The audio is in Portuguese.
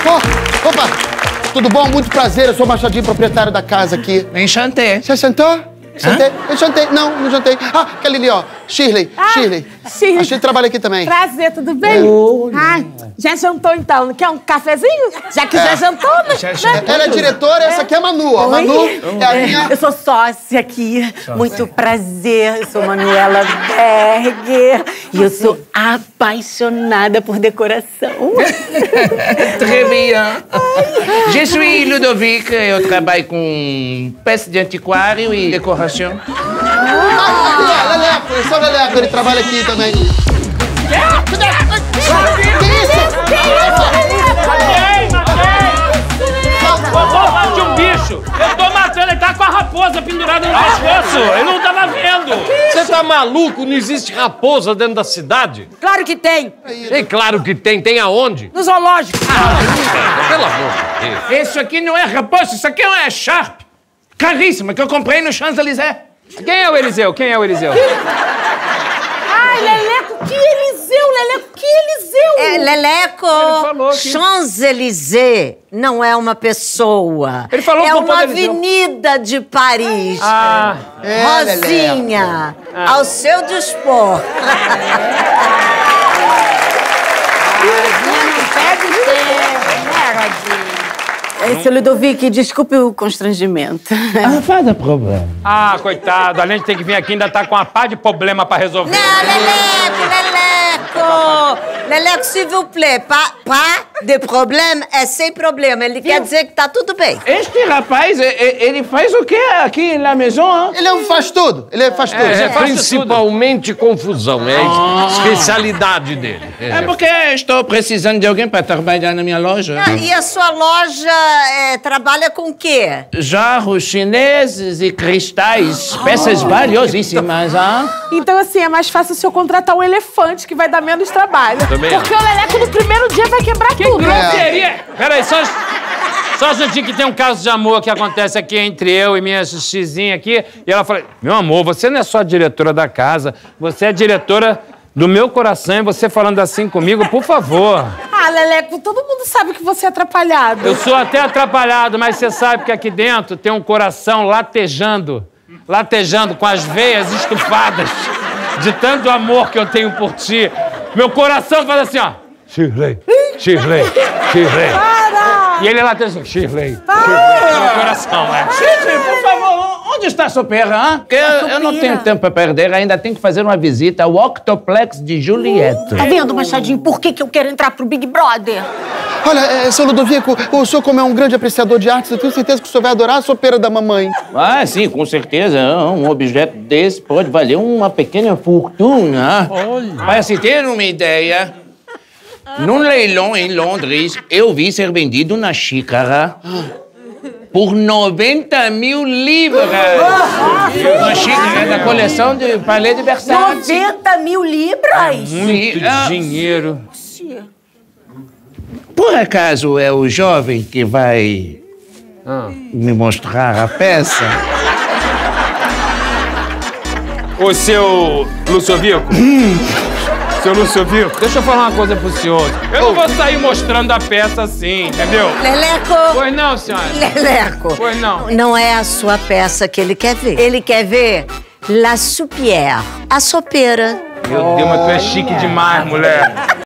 Oh, opa! Tudo bom? Muito prazer. Eu sou o Machadinho, proprietário da casa aqui. Enchantei. Você sentou? Jantei? Eu jantei. Não jantei. Ah, aquela ali, ó. Shirley. Shirley. Shirley. A Shirley trabalha aqui também. Prazer, tudo bem? Já jantou então? Quer um cafezinho? Já que já jantou, né? Ela é diretora, essa aqui é a Manu, ó. Oi? Manu é a minha... Eu sou sócia aqui. Muito prazer. Eu sou Manuela Berger. E eu sou apaixonada por decoração. Très bien. Je suis Ludovic, eu trabalho com peça de antiquário e decoração. Leleco, esse é o Leleco, ele trabalha aqui também. Matei um bicho! Eu tô matando, ele tá com a raposa pendurada no pescoço! Eu não tava vendo! Você tá maluco? Não existe raposa dentro da cidade? Claro que tem. É claro que tem. Tem aonde? No zoológico. Pelo amor de Deus. Isso aqui não é raposa, isso aqui é uma Sharp! Caríssima, que eu comprei no Champs-Élysées. Quem é o Eliseu? Quem é o Eliseu? Ai, Leleco, que Eliseu, Leleco, que Eliseu! É, Leleco, falou que- Champs-Élysées não é uma pessoa. Ele falou é com o uma Padre Eliseu. avenida de Paris. Rosinha, ao seu dispor. Seu Ludovic, desculpe o constrangimento. Ah, faz problema. Ah, coitado, além de ter que vir aqui, ainda tá com uma pá de problema pra resolver. Não, Leleco, s'il vous plaît, pas de problème, é sem problema. Ele quer dizer que tá tudo bem. Este rapaz, ele faz o que aqui na maison? Ele faz tudo, ele faz tudo. É principalmente confusão. É a especialidade dele. É porque estou precisando de alguém para trabalhar na minha loja. Ah, e a sua loja trabalha com o quê? Jarros chineses e cristais, peças valiosíssimas, Então, assim, é mais fácil o senhor contratar um elefante, que vai dar menos trabalho. Também Porque o Leleco, no primeiro dia, vai quebrar tudo. Grosseria! Peraí, só um instantinho que tem um caso de amor que acontece aqui entre eu e minha xizinha aqui. E ela fala, meu amor, você não é só a diretora da casa, você é a diretora do meu coração. E você falando assim comigo, por favor. Ah, Leleco, todo mundo sabe que você é atrapalhado. Eu sou até atrapalhado, mas você sabe que aqui dentro tem um coração latejando com as veias estufadas de tanto amor que eu tenho por ti. Meu coração faz assim, ó. Shirley. Para! E ele lateja assim, Shirley. Meu coração, Gente, por favor, onde está a sopeira, Porque eu não tenho tempo para perder, ainda tenho que fazer uma visita ao Octoplex de Juliette. Tá vendo, Machadinho, por que eu quero entrar pro Big Brother? Olha, seu Ludovico, o senhor, como é um grande apreciador de artes, eu tenho certeza que o senhor vai adorar a sopeira da mamãe. Ah, sim, com certeza. Um objeto desse pode valer uma pequena fortuna. Olha. Para se ter uma ideia, num leilão em Londres, eu vi ser vendido uma xícara por 90 mil libras. Uma xícara da coleção de Palais de Versailles. 90 mil libras? Muito dinheiro. Por acaso é o jovem que vai me mostrar a peça? Ô, seu Luciovico. Seu Luciovico, deixa eu falar uma coisa pro senhor. Eu não vou sair mostrando a peça assim, entendeu? Leleco. Pois não, senhora. Leleco. Pois não. Não é a sua peça que ele quer ver. Ele quer ver La Soupière, a sopeira. Meu Deus, mas tu é chique demais, mulher.